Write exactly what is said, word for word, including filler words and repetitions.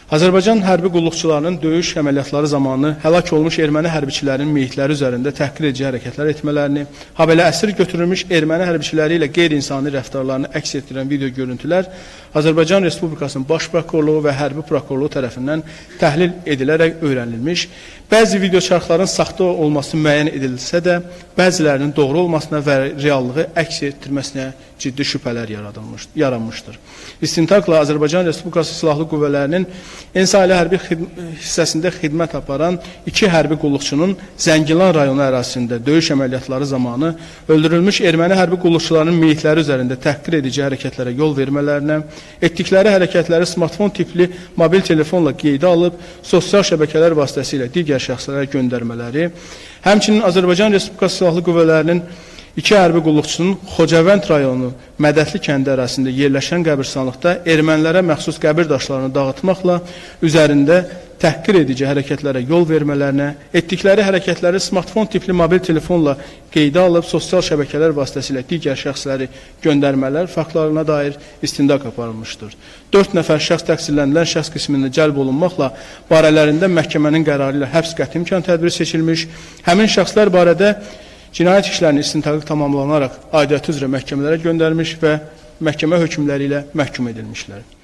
Azərbaycan hərbi qulluqçularının döyüş əməliyyatları zamanı həlak olmuş erməni hərbiçilərinin meyitləri üzərində təhqir edici hərəkətlər etmələrini, habelə əsir götürülmüş erməni hərbiçiləri ilə qeyri-insani rəftarlarını əks etdirən video görüntülər Azərbaycan Respublikasının Baş Prokurorluğu və Hərbi Prokurorluğu tərəfindən təhlil edilərək öyrənilmiş. Bəzi videoçarxların saxta olması müəyyən edilsə də, bəzilərinin doğru olmasına və reallığı əks etdirməsinə ciddi şübhələr yaradılmış, yaranmışdır. İstintaqla Azərbaycan Respublikası Silahlı Qüvvələrinin Ensaylı hərbi hissəsində xidmət aparan iki hərbi qulluqçunun Zəngilan rayonu ərazisində döyüş əməliyyatları zamanı öldürülmüş erməni hərbi qulluqçularının meyitləri üzərində təhqir edici hərəkətlərə yol vermələrinə, etdikləri hərəkətləri smartfon tipli mobil telefonla qeydə alıb, sosial şəbəkələr vasitəsilə digər şəxslərə göndərmələri, həmçinin Azərbaycan Respublikası Silahlı Qüvvələrinin İki hərbi qulluqçunun Xocavənd rayonu Mədətli kəndi ərazisində yerləşən qəbirstanlıqda ermənilərə məxsus qəbir daşlarını dağıtmaqla üzərində təhqir edici hərəkətlərə yol vermələrinə, etdikləri hərəkətləri smartfon tipli mobil telefonla qeydə alıb, sosial şəbəkələr vasitəsilə digər şəxsləri göndərmələr faktlarına dair istintaq aparılmışdır. Dörd nəfər şəxs təqsirlənilən şəxs qismində cəlb olunmaqla barələrində məhkəmənin qərarı ilə həbs qəti imkan tədbiri seçilmiş, həmin şəxslər barədə cinayət işlərinin istintaqı tamamlanaraq aidiyyatı üzrə məhkəmələrə göndərilmiş və məhkəmə hökmləri ilə məhkum edilmişlər.